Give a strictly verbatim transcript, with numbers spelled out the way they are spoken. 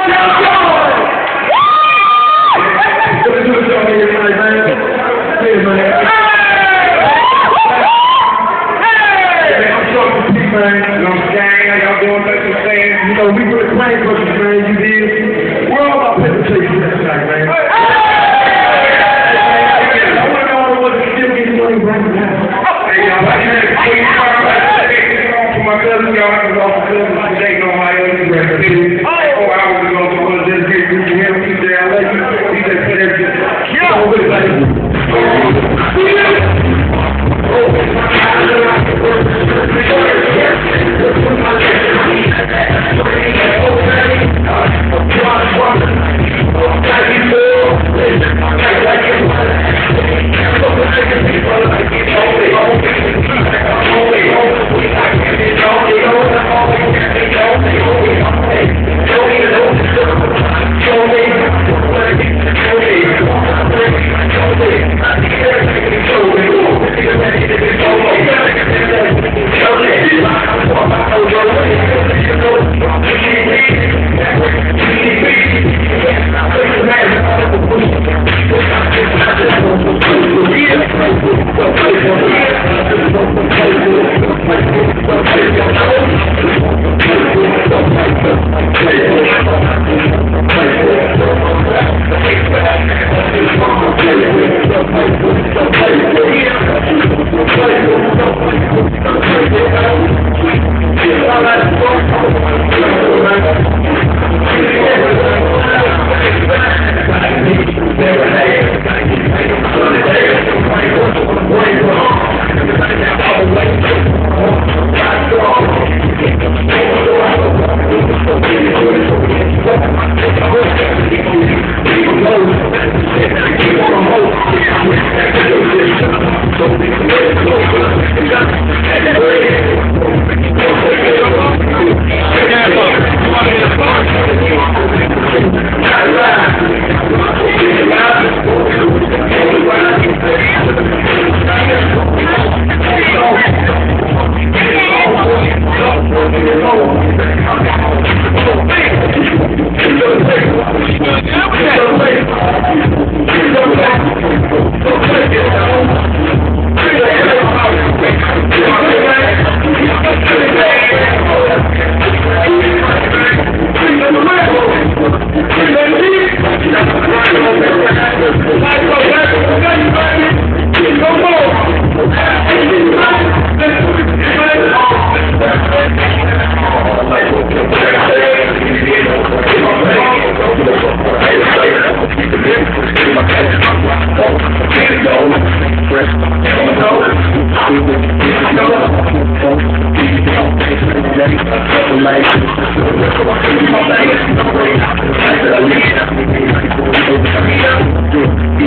You know, we put the claim for you, man. You did. We're all about penetration tonight, man. I want to know what the still getting money right now. Hey, y'all, I had to take for my cousin, y'all. I was off the cousin today. No, my other record. Four hours ago, so I was just getting to him. He said, I let you. He said, put everything. Yeah. Oh, wait, like. Like,